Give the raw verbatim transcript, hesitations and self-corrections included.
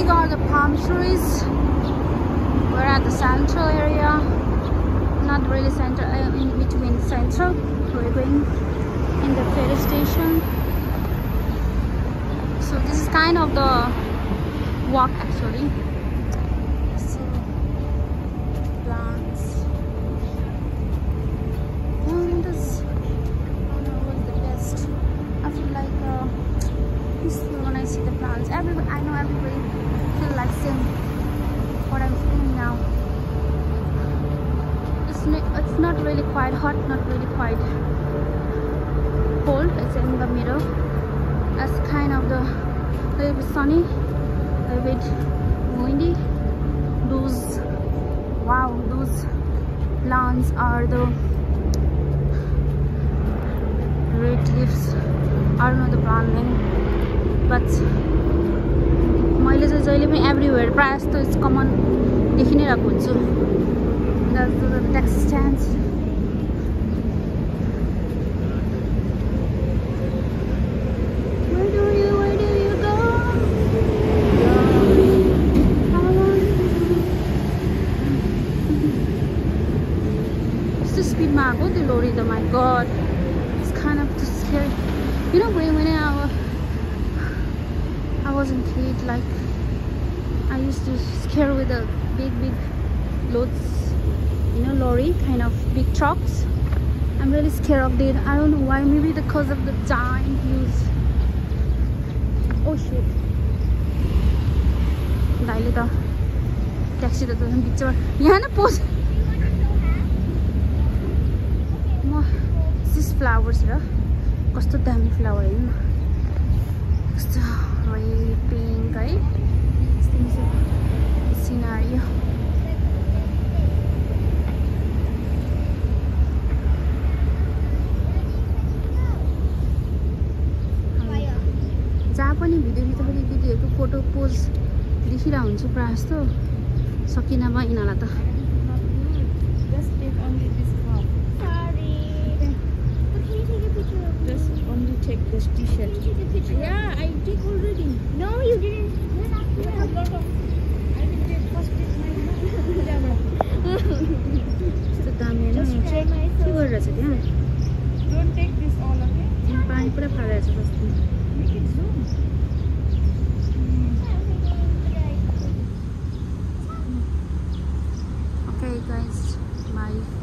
are the palm trees. We're at the central area, not really central, uh, in between central. We're going in the ferry station. So this is kind of the walk actually. So plants. And this, I don't know what's the best. I feel like uh, peaceful when I see the plants. Everybody, I know everybody feel like same what I'm feeling now. It's not, it's not really quite hot, not really quite cold. It's in the middle. That's kind of the little bit sunny, a little bit windy. Those, wow, those plants are the red leaves. I don't know the plant name, but मैले चाहिँ जहिले पनि everywhere प्रायः जस्तो it's कमन देखि नै रहेको हुन्छु. That's the taxi stands. Where do you, where do you go? It's the speed मा आको त्यो lorry त, my god, it's kind of too scary. You know, when I was I was a kid, like I used to scare with the big big loads, you know, lorry kind of big trucks. I'm really scared of that. I don't know why. Maybe because of the giant views. Oh shit. Daile ta taxi ta ta bichma yaha na pose ma this flowers ra kasto dami flower haina kasto red pink hai scenario. जहाँ पनि video खिच्दाखेरि दिदीहरूको photo pose देखिरहेको हुन्छु प्रायः जस्तो. सकिन भयो यिनीहरूलाई त. Just take only this half. Sorry. Okay. But can you take a picture of me? Just only take this t-shirt. Can you take a picture? Yeah, I take already. No, you didn't. You're not. I have lot of. I will take first take my camera. यस्तो दामी हैन. Just try के myself. गरिरहेछ त्यहाँ? Don't take this all, okay? पानी पुरा फालिरहेछ जस्तो. Make it zoom. Okay guys, bye.